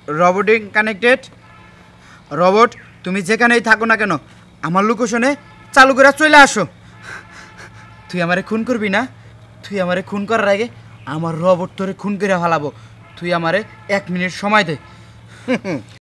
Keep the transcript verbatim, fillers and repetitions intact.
রোবটিং connected. Robot তুমি যেখানেই থাকো না কেন আমার লোকেশনে চালু করে চলে আসো। তুই আমারে খুন করবি না? তুই আমারে খুন করার আগে আমার রোবট তোরে খুন করে ফেলাবো। তুই আমারে এক মিনিট সময় দে।